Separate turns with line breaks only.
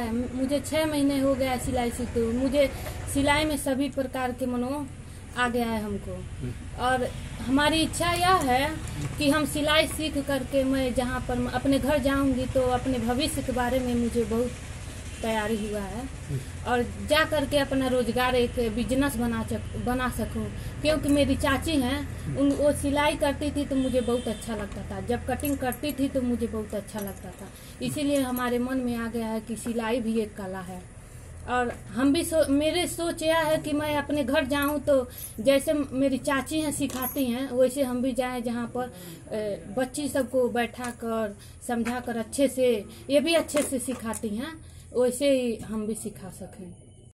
है। मुझे 6 महीने हो गया सिलाई सीखते हुए। मुझे सिलाई में सभी प्रकार के आ गया है हमको। और हमारी इच्छा यह है कि हम सिलाई सीख करके मैं जहाँ पर अपने घर जाऊंगी तो अपने भविष्य के बारे में मुझे बहुत तैयारी हुआ है और जा करके अपना रोजगार एक बिजनेस बना सकूं। क्योंकि मेरी चाची हैं वो सिलाई करती थी तो मुझे बहुत अच्छा लगता था। जब कटिंग करती थी तो मुझे बहुत अच्छा लगता था। इसीलिए हमारे मन में आ गया है कि सिलाई भी एक कला है। और हम भी मेरे सोच यह है कि मैं अपने घर जाऊं तो जैसे मेरी चाची हैं सिखाती हैं वैसे हम भी जाएं, जहां पर बच्ची सबको बैठा कर समझा कर अच्छे से, ये भी अच्छे से सिखाती हैं, वैसे ही हम भी सिखा सकें।